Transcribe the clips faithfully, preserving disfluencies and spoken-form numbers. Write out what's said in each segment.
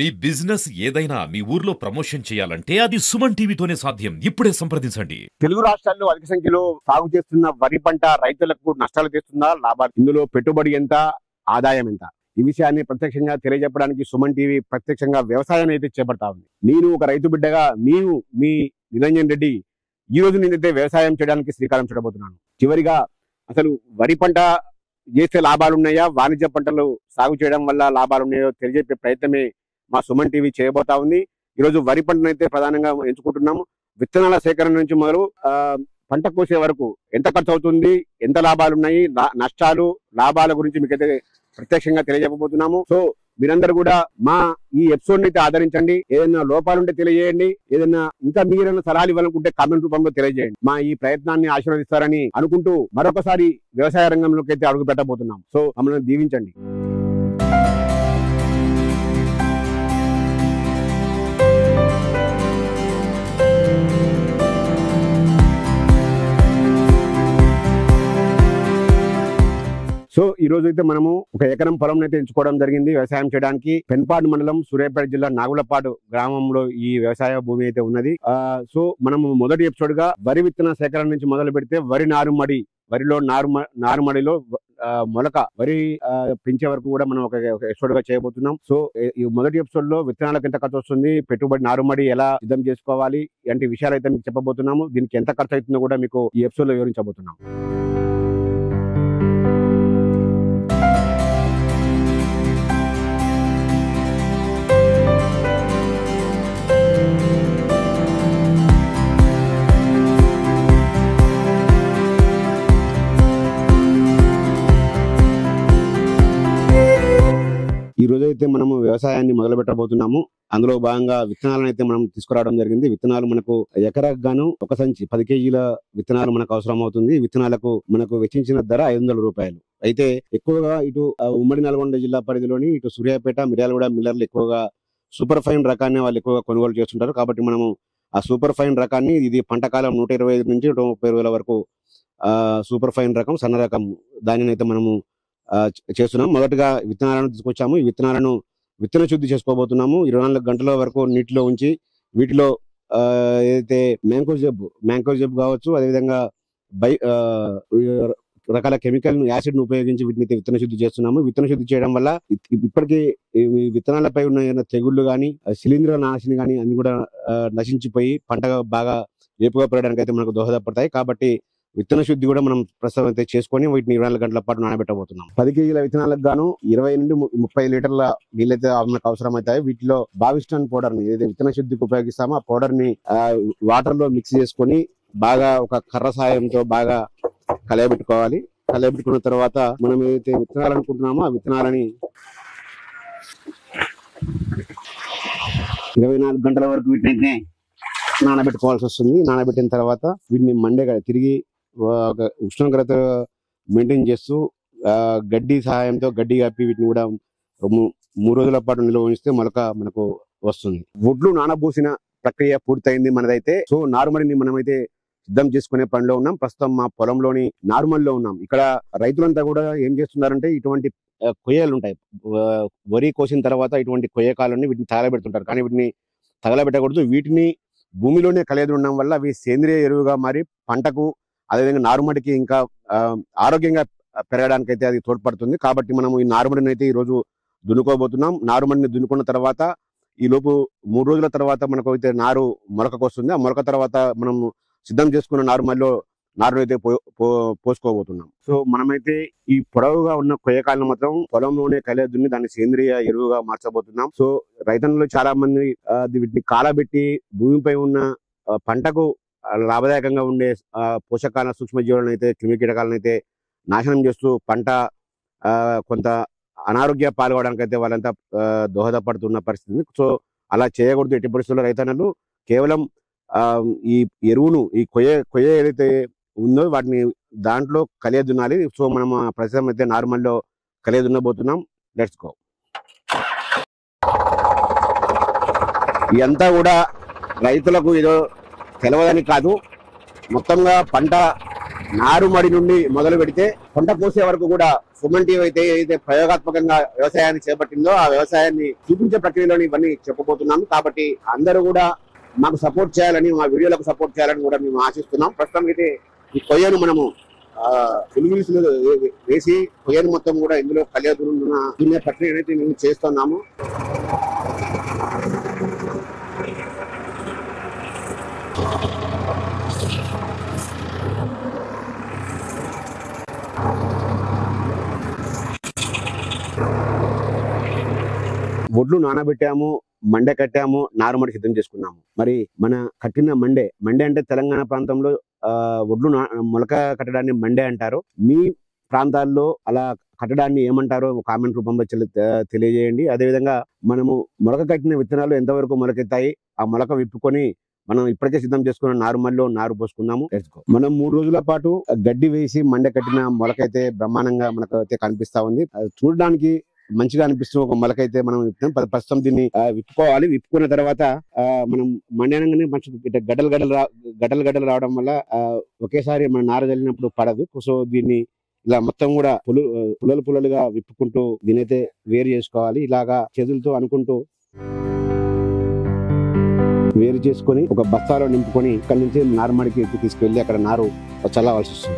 మీ business ఏదైనా మీ ఊర్లో promotion చేయాలంటే అది సుమన్ టీవీతోనే సాధ్యం. ఇప్పుడే సంప్రదించండి. తెలుగు రాష్ట్రాల్లో అధిక సంఖ్యలో సాగు చేస్తున్న వరి పంట రైతులకు నష్టాలు తెస్తుందా, లాభాలు? ఇందులో పెట్టుబడి ఎంత, ఆదాయం ఎంత? ఈ విషయాన్ని ప్రత్యక్షంగా తెలియజెప్పడానికి సుమన్ టీవీ ప్రత్యక్షంగా వ్యవసాయాన్ని అయితే చేపడతా ఉంది. నేను ఒక రైతు బిడ్డగా నేను మీ నిరంజన్ రెడ్డి ఈ రోజు నేనైతే వ్యవసాయం చేయడానికి శ్రీకారం చుట్టబోతున్నాను. చివరిగా అసలు వరి పంట చేస్తే లాభాలు ఉన్నాయా, వాణిజ్య పంటలు సాగు చేయడం వల్ల లాభాలు ఉన్నాయో తెలియజెప్పే ప్రయత్నమే మా సుమన్ టీవీ చేయబోతా ఉంది. ఈరోజు వరి పంటను అయితే ప్రధానంగా ఎంచుకుంటున్నాము. విత్తనాల సేకరణ నుంచి మొదలు ఆ పంట కోసే వరకు ఎంత ఖర్చు అవుతుంది, ఎంత లాభాలు ఉన్నాయి, నష్టాలు లాభాల గురించి మీకైతే ప్రత్యక్షంగా తెలియజెప్పబోతున్నాము. సో మీరందరూ కూడా మా ఈ ఎపిసోడ్ అయితే ఆదరించండి. ఏదైనా లోపాలుంటే తెలియజేయండి. ఏదైనా ఇంకా మీరైనా సలహాలు ఇవ్వాలనుకుంటే కామెంట్ రూపంలో తెలియజేయండి. మా ఈ ప్రయత్నాన్ని ఆశీర్వదిస్తారని అనుకుంటూ మరొకసారి వ్యవసాయ రంగంలోకి అయితే అడుగు పెట్టబోతున్నాం. సో మమ్మల్ని దీవించండి. సో ఈ రోజు అయితే మనము ఒక ఎకరం పొలం అయితే ఎంచుకోవడం జరిగింది వ్యవసాయం చేయడానికి. పెన్పాడు మండలం, సూర్యాపేట జిల్లా నాగులపాడు గ్రామంలో ఈ వ్యవసాయ భూమి అయితే ఉన్నది. ఆ సో మనము మొదటి ఎపిసోడ్ గా వరి విత్తన సేకరణ నుంచి మొదలు పెడితే వరి నారుమడి, వరిలో నారు నారుమడిలో మొలక వరి పెంచే వరకు కూడా మనం ఒక ఎపిసోడ్ గా చేయబోతున్నాం. సో ఈ మొదటి ఎపిసోడ్ లో విత్తనాలకు ఎంత ఖర్చు వస్తుంది, పెట్టుబడి నారుమడి ఎలా సిద్ధం చేసుకోవాలి, ఇలాంటి విషయాలు అయితే మీకు చెప్పబోతున్నాము. దీనికి ఎంత ఖర్చు అవుతుందో కూడా మీకు ఈ ఎపిసోడ్ లో వివరించబోతున్నాం. ఈ రోజు అయితే మనము వ్యవసాయాన్ని మొదలు పెట్టబోతున్నాము. అందులో భాగంగా విత్తనాలను అయితే మనం తీసుకురావడం జరిగింది. విత్తనాలు మనకు ఎకరాకు గాను ఒక సంచి పది కేజీల విత్తనాలు మనకు అవసరం అవుతుంది. విత్తనాలకు మనకు వెచ్చించిన ధర ఐదు వందల రూపాయలు. అయితే ఎక్కువగా ఇటు ఉమ్మడి నల్గొండ జిల్లా పరిధిలోని ఇటు సూర్యాపేట, మిర్యాలగూడ మిల్లర్లు ఎక్కువగా సూపర్ ఫైన్ రకాన్ని వాళ్ళు ఎక్కువగా కొనుగోలు చేస్తుంటారు. కాబట్టి మనము ఆ సూపర్ ఫైన్ రకాన్ని, ఇది పంట కాలం నూట ఇరవై ఐదు నుంచి నూట ముప్పై వేల వరకు ఆ సూపర్ ఫైన్ రకం, సన్న రకం దానిని అయితే మనము చేస్తున్నాం. మొదటగా విత్తనాలను తీసుకొచ్చాము. ఈ విత్తనాలను విత్తన శుద్ధి చేసుకోబోతున్నాము. ఇరవై నాలుగు గంటల వరకు నీటిలో ఉంచి వీటిలో ఆ ఏదైతే మ్యాంకో జబ్ మ్యాంకో జబ్ కావచ్చు, అదేవిధంగా బై రకాల కెమికల్ యాసిడ్ ను ఉపయోగించి వీటిని విత్తన శుద్ధి చేస్తున్నాము. విత్తన శుద్ధి చేయడం వల్ల ఇప్పటికీ విత్తనాలపై ఉన్న తెగుళ్లు గాని, శిలీంధ్ర నాశిని గాని అన్ని కూడా నశించిపోయి పంట బాగా వేపుగా పెరగడానికి అయితే మనకు దోహదపడతాయి. కాబట్టి విత్తన శుద్ధి కూడా మనం ప్రస్తుతం అయితే చేసుకొని వీటిని ఇరవై నాలుగు గంటల పాటు నానబెట్టబోతున్నాం. పది కేజీల విత్తనాలకు గాను ఇరవై నుండి ముప్పై లీటర్ల నీళ్ళైతే మనకు అవసరం అవుతాయి. వీటిలో బావిస్టాన్ పౌడర్ ని ఏదైతే విత్తన శుద్ధికి ఉపయోగిస్తామో ఆ పౌడర్ ని వాటర్ లో మిక్స్ చేసుకొని బాగా ఒక కర్ర సాయంతో బాగా కలయబెట్టుకోవాలి. కలయబెట్టుకున్న తర్వాత మనం ఏదైతే విత్తనాలు అనుకుంటున్నామో ఆ విత్తనాలని ఇరవై నాలుగు గంటల వరకు వీటినైతే నానబెట్టుకోవాల్సి వస్తుంది. నానబెట్టిన తర్వాత వీటిని మండే తిరిగి ఉష్ణోగ్రత మెయింటైన్ చేస్తూ ఆ గడ్డి సహాయంతో గడ్డి కప్పి వీటిని కూడా మూడు రోజుల పాటు నిల్వ ఉంచితే మొలక మనకు వస్తుంది. వడ్లు నానబూసిన ప్రక్రియ పూర్తయింది మనదైతే. సో నారుమడిని మనమైతే సిద్ధం చేసుకునే పనిలో ఉన్నాం. ప్రస్తుతం మా పొలంలోని నారుమడిలో ఉన్నాం. ఇక్కడ రైతులంతా కూడా ఏం చేస్తున్నారంటే ఇటువంటి కొయ్యలు ఉంటాయి, వరి కోసిన తర్వాత ఇటువంటి కొయ్యకాలని వీటిని తగలబెడుతుంటారు. కానీ వీటిని తగలబెట్టకూడదు. వీటిని భూమిలోనే కలియదు ఉండడం వల్ల అవి సేంద్రియ ఎరువుగా మారి పంటకు, అదేవిధంగా నారుమడికి ఇంకా ఆరోగ్యంగా పెరగడానికి అయితే అది తోడ్పడుతుంది. కాబట్టి మనం ఈ నారుమడిని అయితే ఈ రోజు దున్నుకోబోతున్నాం. నారుమడిని దున్నుకున్న తర్వాత ఈ లోపు మూడు రోజుల తర్వాత మనకు అయితే నారు మొలకకు వస్తుంది. ఆ మొలక తర్వాత మనం సిద్ధం చేసుకున్న నారుమడిలో నారును అయితే పో పోసుకోబోతున్నాం. సో మనమైతే ఈ పొడవుగా ఉన్న కొయ్యకాలను మాత్రం పొలంలోనే కలియ దున్ని దాన్ని సేంద్రియ ఎరువుగా మార్చబోతున్నాం. సో రైతన్నులు చాలా మంది వీటిని కాలబెట్టి భూమిపై ఉన్న పంటకు లాభదాయకంగా ఉండే పోషకాల సూక్ష్మజీవులను అయితే, క్రిమి కీటకాలను అయితే నాశనం చేస్తూ పంట కొంత అనారోగ్య పాల్గొనడానికి అయితే వాళ్ళంతా దోహదపడుతున్న పరిస్థితి. సో అలా చేయకూడదు ఎట్టి పరిస్థితుల్లో. రైతన్నలు కేవలం ఆ ఈ ఎరువును, ఈ కొయ్య కొయ్య ఏదైతే ఉందో వాటిని దాంట్లో కలియ దున్నాలి. సో మనం ప్రస్తుతం అయితే నార్మల్లో కలియ దున్నబోతున్నాం. Let's go. ఇదంతా కూడా రైతులకు ఏదో తెలవదని కాదు, మొత్తంగా పంట నారుమడి నుండి మొదలు పెడితే పంట కోసే వరకు కూడా సుమన్ టీవీ అయితే ఏదైతే ప్రయోగాత్మకంగా వ్యవసాయాన్ని చేపట్టిందో ఆ వ్యవసాయాన్ని చూపించే ప్రక్రియలోని ఇవన్నీ చెప్పబోతున్నాము. కాబట్టి అందరూ కూడా మాకు సపోర్ట్ చేయాలని, మా వీడియోలకు సపోర్ట్ చేయాలని కూడా మేము ఆశిస్తున్నాం. ప్రస్తుతం అయితే ఈ కొయ్యను మనము ఫిలిమిల్స్ వేసి కొయ్యను మొత్తం కూడా ఇందులో కలియదున్న దున్నే ప్రక్రియ అయితే మేము చేస్తున్నాము. ఒడ్లు నానబెట్టాము, మండే కట్టాము, నారుమడి సిద్ధం చేసుకున్నాము. మరి మన కట్టిన మండే మండే అంటే తెలంగాణ ప్రాంతంలో ఆ ఒడ్లు మొలక కట్టడాన్ని మండే అంటారు. మీ ప్రాంతాల్లో అలా కట్టడాన్ని ఏమంటారో కామెంట్ రూపంలో తెలియజేయండి. అదేవిధంగా మనము మొలక కట్టిన విత్తనాలు ఎంతవరకు మొలకెత్తాయి, ఆ మొలక విప్పుకొని మనం ఇప్పటికే సిద్ధం చేసుకున్న నారుమల్లో నారు పోసుకున్నాము. మనం మూడు రోజుల పాటు గడ్డి వేసి మండే కట్టిన మొలకైతే బ్రహ్మాండంగా మనకు అయితే కనిపిస్తా ఉంది. చూడడానికి మంచిగా అనిపిస్తున్న ఒక మొలకైతే మనం ప్రస్తుతం దీన్ని విప్పుకోవాలి. విప్పుకున్న తర్వాత ఆ మనం మండనంగానే మంచి గడ్డలు గడ్డలు గడ్డలు గడ్డలు రావడం వల్ల ఒకేసారి మన నార చల్లినప్పుడు పడదు. సో దీన్ని ఇలా మొత్తం కూడా పులు పుల్లలు పుల్లలుగా విప్పుకుంటూ దీనైతే వేరు చేసుకోవాలి. ఇలాగా చేతులతో అనుకుంటూ వేరు చేసుకొని ఒక బస్తాలో నింపుకొని ఇక్కడ నుంచి నారుమడికి తీసుకువెళ్ళి అక్కడ నారు చల్లవలసి వస్తుంది.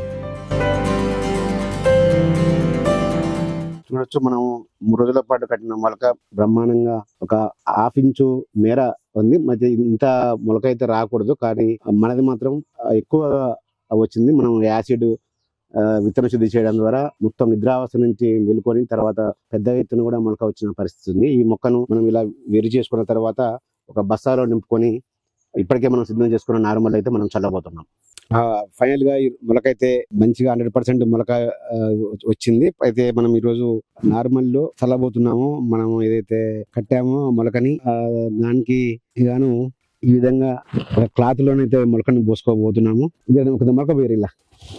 చూడొచ్చు, మనం మూడు రోజుల పాటు కట్టిన మొలక బ్రహ్మాండంగా ఒక హాఫ్ ఇంచు మేర ఉంది. మధ్య ఇంత మొలక అయితే రాకూడదు, కానీ మనది మాత్రం ఎక్కువ వచ్చింది. మనం యాసిడ్ విత్తన శుద్ధి చేయడం ద్వారా మొత్తం నిద్రావస్థ నుంచి వెళ్ళుకొని తర్వాత పెద్ద ఎత్తున కూడా మొలక వచ్చిన పరిస్థితి ఉంది. ఈ మొక్కను మనం ఇలా వేరు చేసుకున్న తర్వాత ఒక బస్తాలో నింపుకొని ఇప్పటికే మనం సిద్ధం చేసుకున్న నార్మల్ అయితే మనం చల్లబోతున్నాం. ఫైనల్ గా ఈ మొలకైతే మంచిగా హండ్రెడ్ పర్సెంట్ మొలక వచ్చింది. అయితే మనం ఈ రోజు నార్మల్ లో చల్లబోతున్నాము. మనం ఏదైతే కట్టామో మొలకని దానికి గాను ఈ విధంగా ఒక క్లాత్ లోనైతే మొలకని పోసుకోబోతున్నాము. ఒక మొలక వేరు ఇలా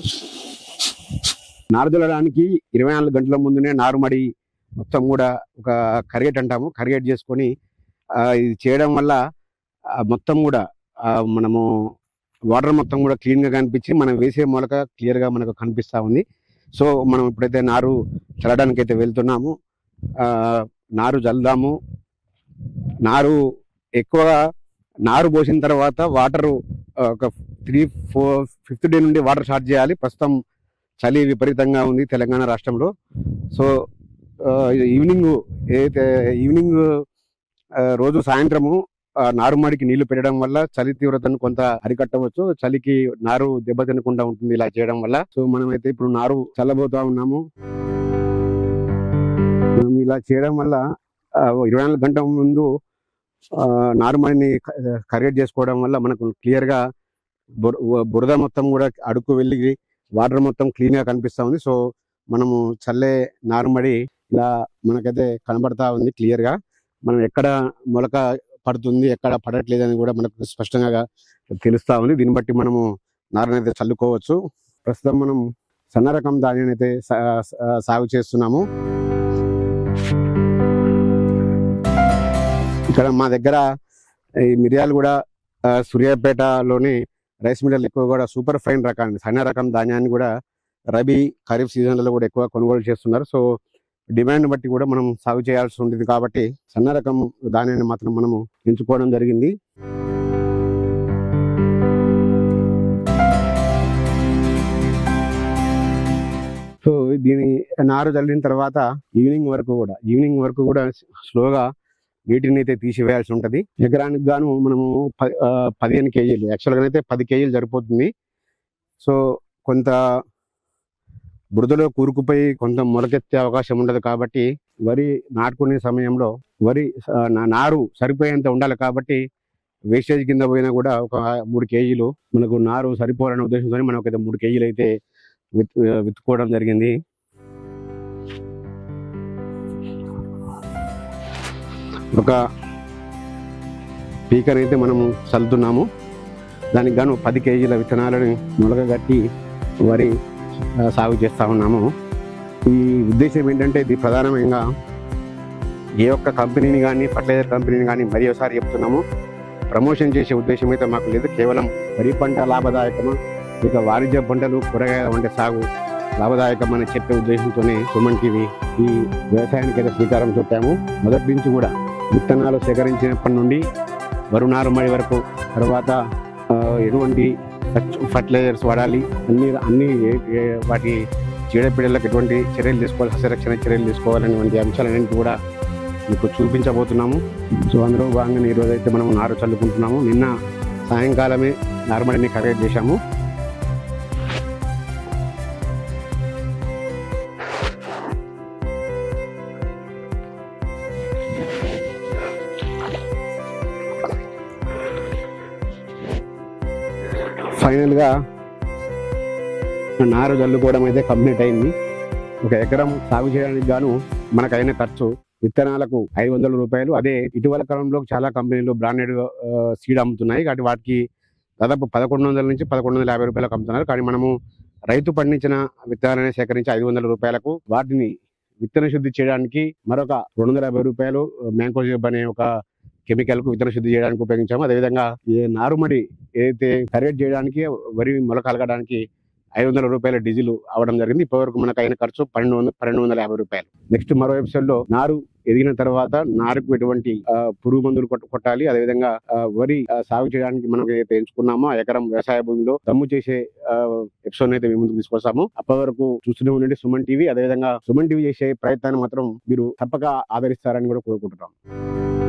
నారు చల్లడానికి ఇరవై నాలుగు గంటల ముందునే నారుమడి మొత్తం కూడా ఒక కరిగేట్ అంటాము, కరిగేట్ చేసుకొని ఇది చేయడం వల్ల మొత్తం కూడా మనము వాటర్ మొత్తం కూడా క్లీన్ గా కనిపించి మనం వేసే మొలక క్లియర్ గా మనకు కనిపిస్తా ఉంది. సో మనం ఇప్పుడైతే నారు చల్లడానికి అయితే వెళ్తున్నాము. ఆ నారు చల్లుదాము. నారు ఎక్కువగా నారు పోసిన తర్వాత వాటర్ ఒక త్రీ ఫోర్ ఫిఫ్త్ డే నుండి వాటర్ స్టార్ట్ చేయాలి. ప్రస్తుతం చలి విపరీతంగా ఉంది తెలంగాణ రాష్ట్రంలో. సో ఈవినింగ్ ఏదైతే ఈవినింగ్ రోజు సాయంత్రము నారుమడికి నీళ్లు పెట్టడం వల్ల చలి తీవ్రతను కొంత అరికట్టవచ్చు. చలికి నారు దెబ్బతినకుండా ఉంటుంది ఇలా చేయడం వల్ల. సో మనం అయితే ఇప్పుడు నారు చల్లబోతా ఉన్నాము. ఇలా చేయడం వల్ల ఇరవై నాలుగు గంటల ముందు నారుమడిని కరిగేట్ చేసుకోవడం వల్ల మనకు క్లియర్ గా బురద మొత్తం కూడా అడుక్కు వెళ్ళి వాటర్ మొత్తం క్లీన్ గా కనిపిస్తా ఉంది. సో మనము చల్లే నారుమడి ఇలా మనకైతే కనబడతా ఉంది క్లియర్ గా. మనం ఎక్కడ మొలక పడుతుంది ఎక్కడ పడట్లేదు అని కూడా మనకు స్పష్టంగా తెలుస్తా ఉంది. దీన్ని బట్టి మనము నారుని అయితే చల్లుకోవచ్చు. ప్రస్తుతం మనం సన్న రకం ధాన్యాన్ని అయితే సాగు చేస్తున్నాము. ఇక్కడ మా దగ్గర ఈ మిరియాలు కూడా సూర్యాపేటలోని రైస్ మిల్లర్లు ఎక్కువ కూడా సూపర్ ఫైన్ రకాన్ని సన్న రకం ధాన్యాన్ని కూడా రబీ ఖరీఫ్ సీజన్లలో కూడా ఎక్కువ కొనుగోలు చేస్తున్నారు. సో డిమాండ్ బట్టి కూడా మనం సాగు చేయాల్సి ఉంటుంది కాబట్టి సన్న రకం ధాన్యాన్ని మాత్రం మనము ఎంచుకోవడం జరిగింది. సో దీని నారు చల్లిన తర్వాత ఈవినింగ్ వరకు కూడా ఈవినింగ్ వరకు కూడా స్లోగా నీటిని అయితే తీసివేయాల్సి ఉంటుంది. ఎకరానికి గాను మనము పదిహేను కేజీలు యాక్చువల్గా అయితే పది కేజీలు సరిపోతుంది. సో కొంత బురదలో కూరుకుపోయి కొంత మొలకెత్తే అవకాశం ఉండదు కాబట్టి వరి నాటుకునే సమయంలో వరి నారు సరిపోయేంత ఉండాలి కాబట్టి వేస్టేజ్ కింద పోయినా కూడా ఒక మూడు కేజీలు మనకు నారు సరిపోవాలనే ఉద్దేశంతో మనం ఒక మూడు కేజీలు అయితే విత్తుకోవడం జరిగింది. ఒక పీకర్ అయితే మనము చల్లుతున్నాము. దానికి గాను పది కేజీల విత్తనాలను మొలకగట్టి వరి సాగు చేస్తూ ఉన్నాము. ఈ ఉద్దేశం ఏంటంటే ఇది ప్రధానంగా ఏ ఒక్క కంపెనీని కానీ ఫర్టిలైజర్ కంపెనీని కానీ మరి ఒకసారి చెప్తున్నాము, ప్రమోషన్ చేసే ఉద్దేశం అయితే మాకు లేదు. కేవలం వరి పంట లాభదాయకమా ఇక వాణిజ్య పంటలు కూరగాయల వంటి సాగు లాభదాయకమని చెప్పే ఉద్దేశంతోనే సుమన్ టీవీ ఈ వ్యవసాయానికి అయితే శ్రీకారం చుట్టాము. మొదటి నుంచి కూడా విత్తనాలు సేకరించినప్పటి నుండి వరి నారుమడి వరకు, తర్వాత ఆ, ఎటువంటి ఫర్టిలైజర్స్ వాడాలి, అన్ని అన్ని ఏ- ఏ- వాటి చీడపీడలకు ఎటువంటి చర్యలు తీసుకోవాలి, సస్యరక్షణ చర్యలు తీసుకోవాలనేటువంటి అంశాలన్నింటి కూడా మీకు చూపించబోతున్నాము. సో అందులో భాగంగా ఈరోజు అయితే మనం నారు చల్లుకుంటున్నాము. నిన్న సాయంకాలమే నారుమడిని కరెక్ట్ చేశాము. ఫైనల్గా నారు చల్లుకోవడం అయితే కంప్లీట్ అయింది. ఒక ఎకరం సాగు చేయడానికి గాను మనకైన ఖర్చు విత్తనాలకు ఐదు వందల రూపాయలు. అదే ఇటీవల కాలంలో చాలా కంపెనీలు బ్రాండెడ్ సీడ్ అమ్ముతున్నాయి, కాబట్టి వాటికి దాదాపు పదకొండు వందల నుంచి పదకొండు వందల యాభై రూపాయలకు అమ్ముతున్నారు. కానీ మనము రైతు పండించిన విత్తనాన్ని సేకరించి ఐదు వందల రూపాయలకు వాటిని విత్తన శుద్ధి చేయడానికి మరొక రెండు వందల యాభై రూపాయలు మ్యాంకోజిబ్ అనే ఒక కెమికల్ కు విత్తన శుద్ధి చేయడానికి ఉపయోగించాము. అదేవిధంగా ఈ నారుమడి ఏదైతే కరెక్ట్ చేయడానికి వరి మొలక కలగడానికి ఐదు వందల రూపాయల డీజిల్ అవడం జరిగింది. ఇప్పటివరకు మనకు అయిన ఖర్చు పన్నెండు వందల పన్నెండు వందల యాభై రూపాయలు. నెక్స్ట్ మరో ఎపిసోడ్ లో నారు ఎదిగిన తర్వాత నారుకు ఎటువంటి ఆ, పురుగు మందులు కొట్ట- కొట్టాలి, అదేవిధంగా ఆ, వరి ఆ, సాగు చేయడానికి మనం ఏదైతే ఎంచుకున్నామో ఆ ఎకరం వ్యవసాయ భూమిలో దమ్ము చేసే ఎపిసోడ్ అయితే మేము ముందుకు తీసుకొస్తాము. అప్పటి వరకు చూస్తూనే ఉండండి సుమన్ టీవీ. అదేవిధంగా సుమన్ టీవీ చేసే ప్రయత్నాన్ని మాత్రం మీరు తప్పక ఆదరిస్తారని కూడా కోరుకుంటున్నాం.